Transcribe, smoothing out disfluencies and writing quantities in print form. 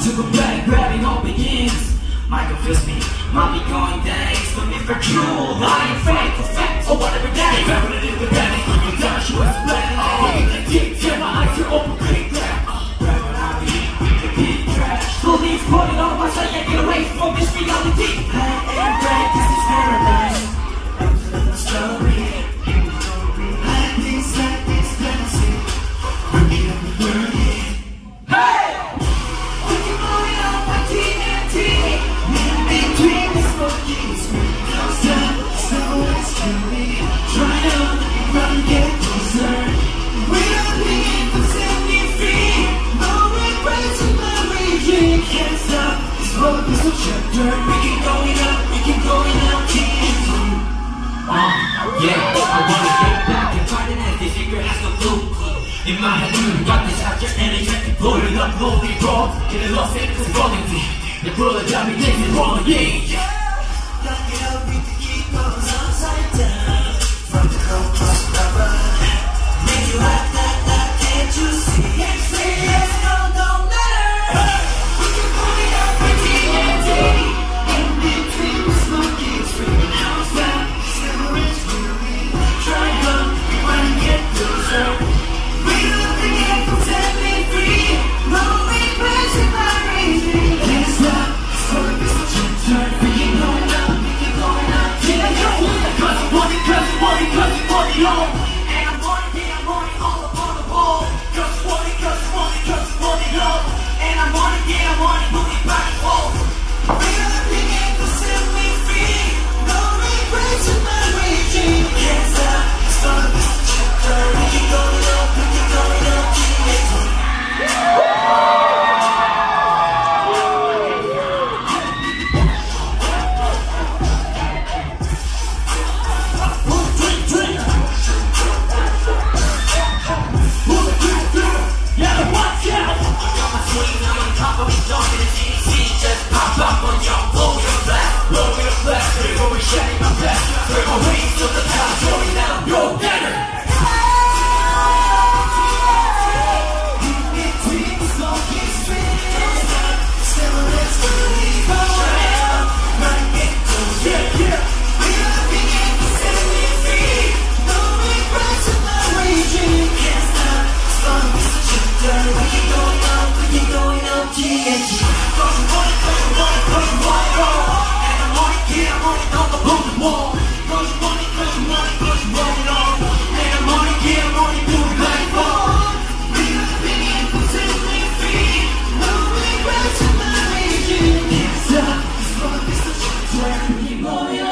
to the back, grabbing all begins. Might confuse me, might be going days, but if you're true, lying, fake, for facts, or whatever day. Remember to do the penny, you done, she was planning. Looking at deep, tear my eyes, you're open, quick, grab. Grab what I need, the big trash. Police putting on my side, yeah, get away from this reality. And break, this is paradise. After the story, like this, fantasy. Working up the burning. Hey! We can blow it up like TNT. In between the smoking screen. Don't stop, slow as Cutie. Try on, run, get closer. We don't need to set me free. No regrets in my region. Can't stop, this road is a chapter. We keep going up, TNT. Yeah, I wanna get back and find an empty secret has no clue. In my head, you got this out your energy, blowing up, lonely road. Getting lost in this falling deep. The bullet got me thinking wrong, yeah. Got me up with the key goes upside down. From the cold cross rubber. Make you act like that, can't you see? Can't see it, no, don't matter. We can pull it up with TNT. In between the smoking screen. Now stop, still it's moving. Try on, we wanna get closer. We don't forget to set me free. No regrets in my reason. Can't stop, so it's a chapter. We keep going up, yeah, yo. Cause I want it, all. And I'm wanting all up on the wall. Cause I want it, all. And I'm wanting, moving back and forth. We don't forget to set me free. No regrets in my reason. Can't stop, so it's a chapter. We keep going up, keep going